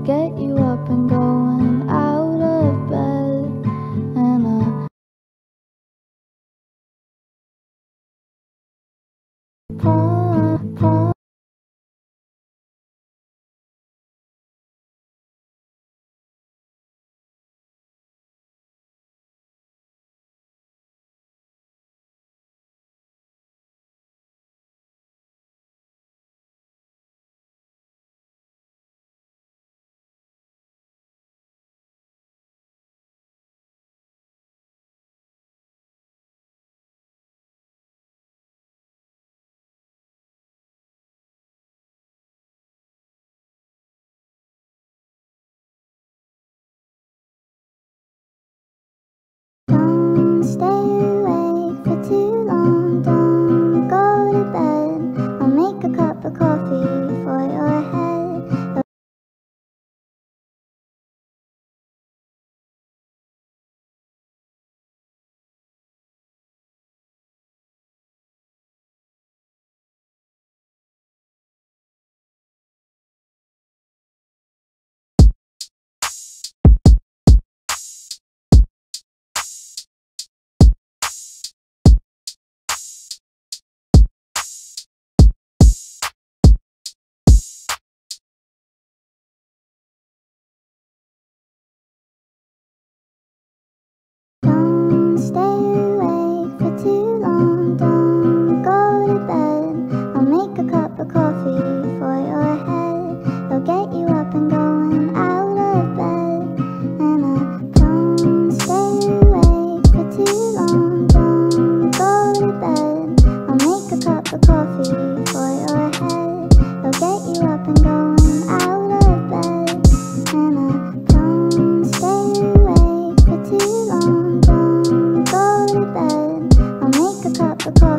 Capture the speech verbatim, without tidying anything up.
get you up and going out of bed. And I prom, prom. Don't stay awake for too long, don't go to bed. I'll make a cup of coffee for your head. Don't stay awake for too long, don't go to bed. I'll make a cup of coffee for your head. It'll get you up and going out of bed. And I don't stay awake for too long, don't go to bed. I'll make a cup of coffee for your head. It'll get you up and going out of bed. And I don't stay awake for too long, don't go to bed. I'll make a cup of coffee.